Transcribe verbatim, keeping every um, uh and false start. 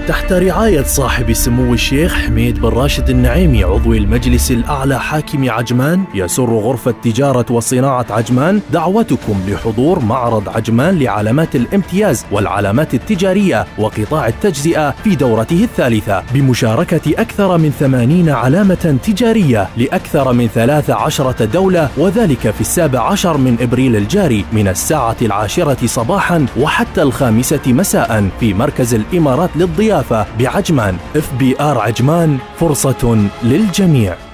تحت رعاية صاحب السمو الشيخ حميد بن راشد النعيمي عضو المجلس الأعلى حاكم عجمان، يسر غرفة تجارة وصناعة عجمان دعوتكم لحضور معرض عجمان لعلامات الامتياز والعلامات التجارية وقطاع التجزئة في دورته الثالثة، بمشاركة أكثر من ثمانين علامة تجارية لأكثر من ثلاث عشرة دولة، وذلك في السابع عشر من إبريل الجاري من الساعة العاشرة صباحا وحتى الخامسة مساء في مركز الإمارات للضيافة بعجمان. اف بي آر عجمان، فرصة للجميع.